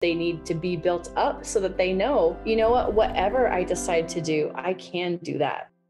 They need to be built up so that they know, you know what, whatever I decide to do, I can do that.